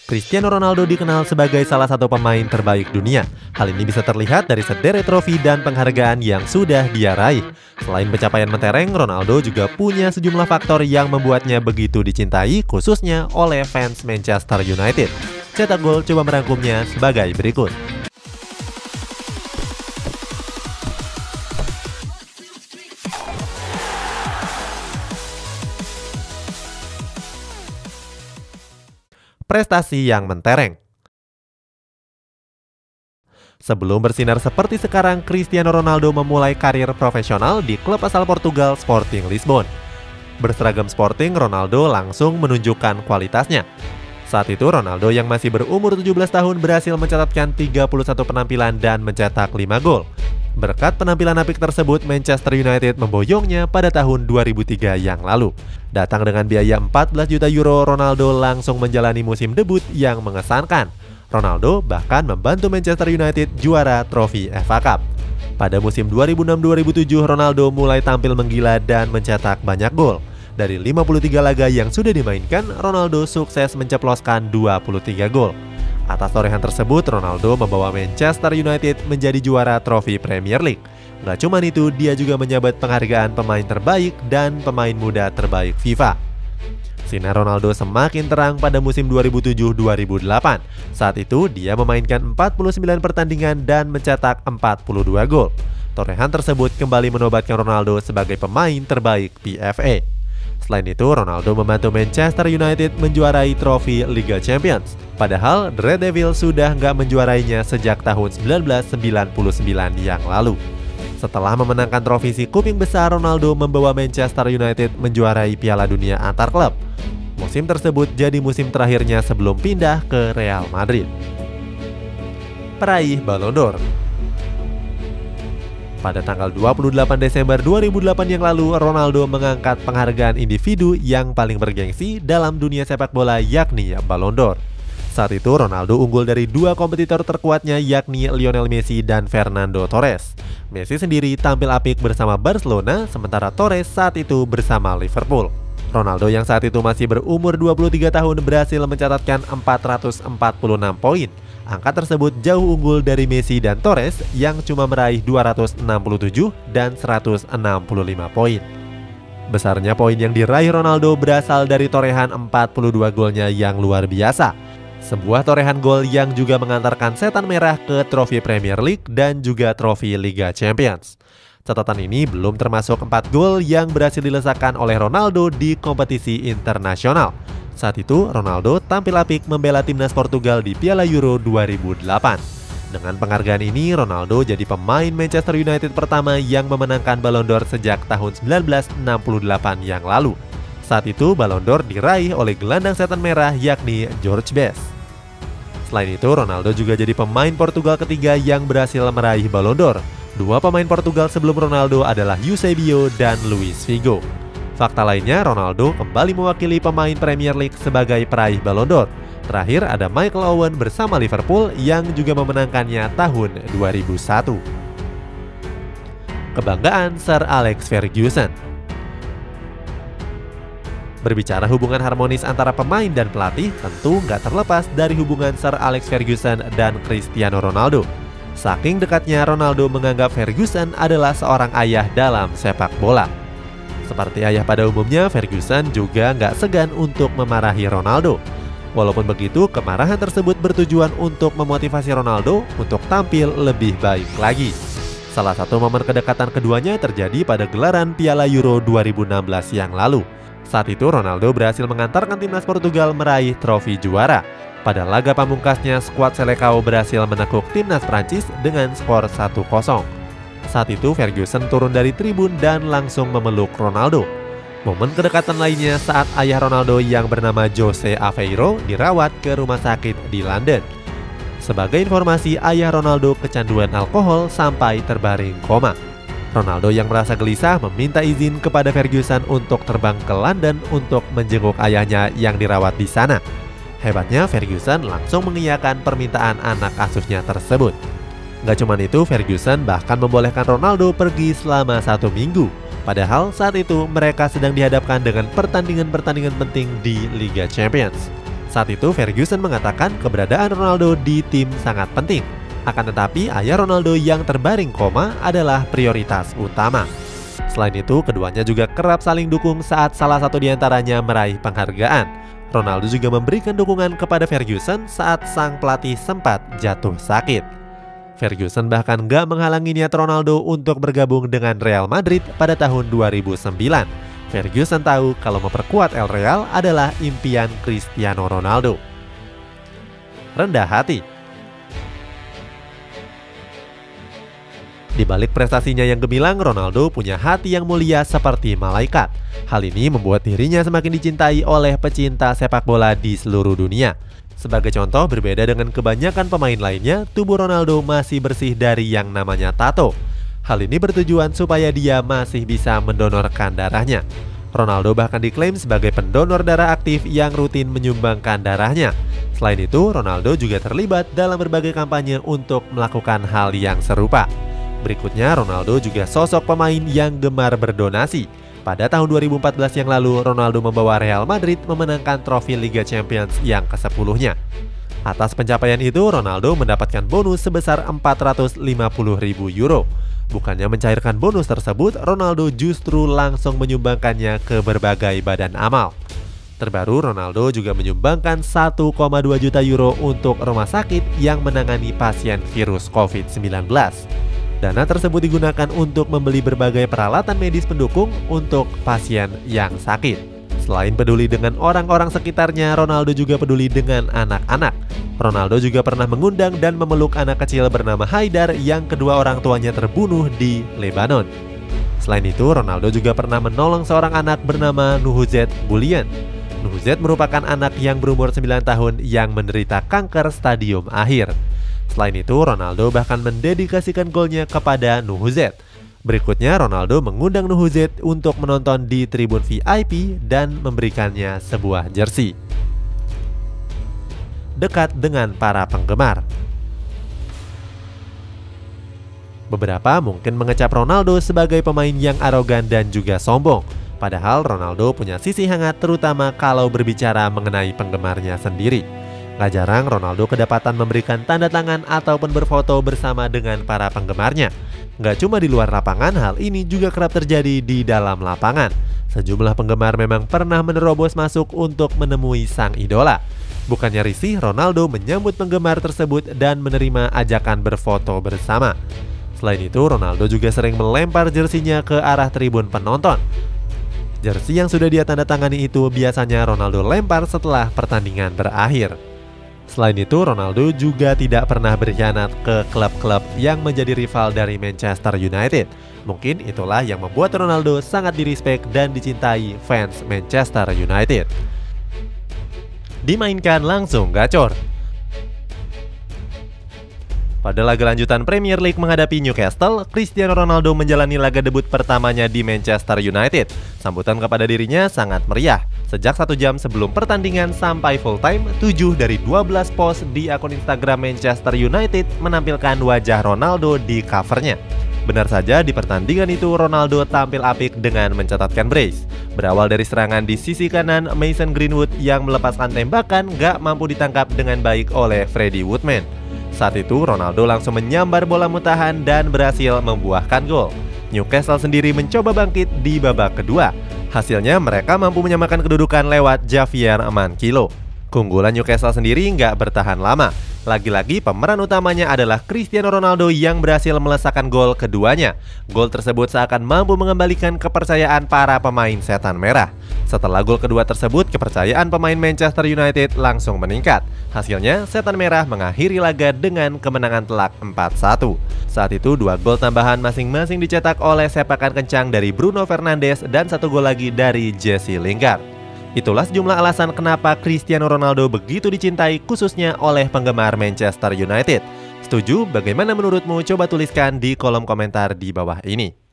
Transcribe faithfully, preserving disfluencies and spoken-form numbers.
Cristiano Ronaldo dikenal sebagai salah satu pemain terbaik dunia. Hal ini bisa terlihat dari sederet trofi dan penghargaan yang sudah dia raih. Selain pencapaian mentereng, Ronaldo juga punya sejumlah faktor yang membuatnya begitu dicintai, khususnya oleh fans Manchester United. Cetak Gol coba merangkumnya sebagai berikut. Prestasi yang mentereng. Sebelum bersinar seperti sekarang, Cristiano Ronaldo memulai karir profesional di klub asal Portugal Sporting Lisbon. Berseragam Sporting, Ronaldo langsung menunjukkan kualitasnya. Saat itu Ronaldo yang masih berumur tujuh belas tahun berhasil mencatatkan tiga puluh satu penampilan dan mencetak lima gol. Berkat penampilan apik tersebut, Manchester United memboyongnya pada tahun dua ribu tiga yang lalu. Datang dengan biaya empat belas juta euro, Ronaldo langsung menjalani musim debut yang mengesankan. Ronaldo bahkan membantu Manchester United juara trofi F A Cup. Pada musim dua ribu enam dua ribu tujuh, Ronaldo mulai tampil menggila dan mencetak banyak gol. Dari lima puluh tiga laga yang sudah dimainkan, Ronaldo sukses menceploskan dua puluh tiga gol. Atas torehan tersebut, Ronaldo membawa Manchester United menjadi juara trofi Premier League. Gak cuma itu, dia juga menjabat penghargaan pemain terbaik dan pemain muda terbaik FIFA. Sinar Ronaldo semakin terang pada musim dua ribu tujuh dua ribu delapan. Saat itu, dia memainkan empat puluh sembilan pertandingan dan mencetak empat puluh dua gol. Torehan tersebut kembali menobatkan Ronaldo sebagai pemain terbaik P F A. Selain itu, Ronaldo membantu Manchester United menjuarai trofi Liga Champions. Padahal, The Red Devils sudah nggak menjuarainya sejak tahun seribu sembilan ratus sembilan puluh sembilan yang lalu. Setelah memenangkan trofi si kuping besar, Ronaldo membawa Manchester United menjuarai Piala Dunia antar klub. Musim tersebut jadi musim terakhirnya sebelum pindah ke Real Madrid. Peraih Ballon d'Or. Pada tanggal dua puluh delapan Desember dua ribu delapan yang lalu, Ronaldo mengangkat penghargaan individu yang paling bergengsi dalam dunia sepak bola, yakni Ballon d'Or. Saat itu Ronaldo unggul dari dua kompetitor terkuatnya, yakni Lionel Messi dan Fernando Torres. Messi sendiri tampil apik bersama Barcelona, sementara Torres saat itu bersama Liverpool. Ronaldo yang saat itu masih berumur dua puluh tiga tahun berhasil mencatatkan empat ratus empat puluh enam poin. Angka tersebut jauh unggul dari Messi dan Torres yang cuma meraih dua ratus enam puluh tujuh dan seratus enam puluh lima poin. Besarnya poin yang diraih Ronaldo berasal dari torehan empat puluh dua golnya yang luar biasa. Sebuah torehan gol yang juga mengantarkan setan merah ke trofi Premier League dan juga trofi Liga Champions. Catatan ini belum termasuk empat gol yang berhasil dilesakan oleh Ronaldo di kompetisi internasional. Saat itu, Ronaldo tampil apik membela timnas Portugal di Piala Euro dua ribu delapan. Dengan penghargaan ini, Ronaldo jadi pemain Manchester United pertama yang memenangkan Ballon d'Or sejak tahun seribu sembilan ratus enam puluh delapan yang lalu. Saat itu, Ballon d'Or diraih oleh gelandang setan merah, yakni George Best. Selain itu, Ronaldo juga jadi pemain Portugal ketiga yang berhasil meraih Ballon d'Or. Dua pemain Portugal sebelum Ronaldo adalah Eusebio dan Luis Figo. Fakta lainnya, Ronaldo kembali mewakili pemain Premier League sebagai peraih Ballon d'Or. Terakhir ada Michael Owen bersama Liverpool yang juga memenangkannya tahun dua ribu satu. Kebanggaan Sir Alex Ferguson. Berbicara hubungan harmonis antara pemain dan pelatih, tentu nggak terlepas dari hubungan Sir Alex Ferguson dan Cristiano Ronaldo. Saking dekatnya, Ronaldo menganggap Ferguson adalah seorang ayah dalam sepak bola. Seperti ayah pada umumnya, Ferguson juga nggak segan untuk memarahi Ronaldo. Walaupun begitu, kemarahan tersebut bertujuan untuk memotivasi Ronaldo untuk tampil lebih baik lagi. Salah satu momen kedekatan keduanya terjadi pada gelaran Piala Euro dua ribu enam belas yang lalu. Saat itu, Ronaldo berhasil mengantarkan timnas Portugal meraih trofi juara. Pada laga pamungkasnya, skuad Selecao berhasil menekuk timnas Prancis dengan skor satu kosong. Saat itu Ferguson turun dari tribun dan langsung memeluk Ronaldo. Momen kedekatan lainnya saat ayah Ronaldo yang bernama Jose Aveiro dirawat ke rumah sakit di London. Sebagai informasi, ayah Ronaldo kecanduan alkohol sampai terbaring koma. Ronaldo yang merasa gelisah meminta izin kepada Ferguson untuk terbang ke London untuk menjenguk ayahnya yang dirawat di sana. Hebatnya, Ferguson langsung mengiyakan permintaan anak asuhnya tersebut. Gak cuma itu, Ferguson bahkan membolehkan Ronaldo pergi selama satu minggu. Padahal saat itu mereka sedang dihadapkan dengan pertandingan-pertandingan penting di Liga Champions. Saat itu Ferguson mengatakan keberadaan Ronaldo di tim sangat penting. Akan tetapi ayah Ronaldo yang terbaring koma adalah prioritas utama. Selain itu, keduanya juga kerap saling dukung saat salah satu di antaranya meraih penghargaan. Ronaldo juga memberikan dukungan kepada Ferguson saat sang pelatih sempat jatuh sakit. Ferguson bahkan gak menghalangi niat Ronaldo untuk bergabung dengan Real Madrid pada tahun dua ribu sembilan. Ferguson tahu kalau memperkuat El Real adalah impian Cristiano Ronaldo. Rendah hati. Di balik prestasinya yang gemilang, Ronaldo punya hati yang mulia seperti malaikat. Hal ini membuat dirinya semakin dicintai oleh pecinta sepak bola di seluruh dunia. Sebagai contoh, berbeda dengan kebanyakan pemain lainnya, tubuh Ronaldo masih bersih dari yang namanya tato. Hal ini bertujuan supaya dia masih bisa mendonorkan darahnya. Ronaldo bahkan diklaim sebagai pendonor darah aktif yang rutin menyumbangkan darahnya. Selain itu, Ronaldo juga terlibat dalam berbagai kampanye untuk melakukan hal yang serupa. Berikutnya, Ronaldo juga sosok pemain yang gemar berdonasi. Pada tahun dua ribu empat belas yang lalu, Ronaldo membawa Real Madrid memenangkan trofi Liga Champions yang kesepuluhnya. Atas pencapaian itu, Ronaldo mendapatkan bonus sebesar empat ratus lima puluh ribu euro. Bukannya mencairkan bonus tersebut, Ronaldo justru langsung menyumbangkannya ke berbagai badan amal. Terbaru, Ronaldo juga menyumbangkan satu koma dua juta euro untuk rumah sakit yang menangani pasien virus covid sembilan belas. Dana tersebut digunakan untuk membeli berbagai peralatan medis pendukung untuk pasien yang sakit. Selain peduli dengan orang-orang sekitarnya, Ronaldo juga peduli dengan anak-anak. Ronaldo juga pernah mengundang dan memeluk anak kecil bernama Haidar yang kedua orang tuanya terbunuh di Lebanon. Selain itu, Ronaldo juga pernah menolong seorang anak bernama Nuhuzet Bulian. Nuhuzet merupakan anak yang berumur sembilan tahun yang menderita kanker stadium akhir. Selain itu, Ronaldo bahkan mendedikasikan golnya kepada Nuhuzet. Berikutnya, Ronaldo mengundang Nuhuzet untuk menonton di tribun V I P dan memberikannya sebuah jersey. Dekat dengan para penggemar. Beberapa mungkin mengecap Ronaldo sebagai pemain yang arogan dan juga sombong. Padahal Ronaldo punya sisi hangat terutama kalau berbicara mengenai penggemarnya sendiri. Gak jarang Ronaldo kedapatan memberikan tanda tangan ataupun berfoto bersama dengan para penggemarnya. Gak cuma di luar lapangan, hal ini juga kerap terjadi di dalam lapangan. Sejumlah penggemar memang pernah menerobos masuk untuk menemui sang idola. Bukannya risih, Ronaldo menyambut penggemar tersebut dan menerima ajakan berfoto bersama. Selain itu, Ronaldo juga sering melempar jersinya ke arah tribun penonton. Jersey yang sudah dia tanda tangani itu biasanya Ronaldo lempar setelah pertandingan berakhir. Selain itu, Ronaldo juga tidak pernah berkhianat ke klub-klub yang menjadi rival dari Manchester United. Mungkin itulah yang membuat Ronaldo sangat direspek dan dicintai fans Manchester United. Dimainkan langsung gacor. Pada laga lanjutan Premier League menghadapi Newcastle, Cristiano Ronaldo menjalani laga debut pertamanya di Manchester United. Sambutan kepada dirinya sangat meriah. Sejak satu jam sebelum pertandingan sampai full time, tujuh dari dua belas post di akun Instagram Manchester United menampilkan wajah Ronaldo di covernya. Benar saja, di pertandingan itu Ronaldo tampil apik dengan mencatatkan brace. Berawal dari serangan di sisi kanan, Mason Greenwood yang melepaskan tembakan gak mampu ditangkap dengan baik oleh Freddie Woodman. Saat itu Ronaldo langsung menyambar bola muntahan dan berhasil membuahkan gol. Newcastle sendiri mencoba bangkit di babak kedua. Hasilnya mereka mampu menyamakan kedudukan lewat Javier Mankilo. Keunggulan Newcastle sendiri nggak bertahan lama. Lagi-lagi pemeran utamanya adalah Cristiano Ronaldo yang berhasil melesakkan gol keduanya. Gol tersebut seakan mampu mengembalikan kepercayaan para pemain setan merah. Setelah gol kedua tersebut, kepercayaan pemain Manchester United langsung meningkat. Hasilnya, setan merah mengakhiri laga dengan kemenangan telak empat satu. Saat itu, dua gol tambahan masing-masing dicetak oleh sepakan kencang dari Bruno Fernandes dan satu gol lagi dari Jesse Lingard. Itulah sejumlah alasan kenapa Cristiano Ronaldo begitu dicintai khususnya oleh penggemar Manchester United. Setuju? Bagaimana menurutmu? Coba tuliskan di kolom komentar di bawah ini.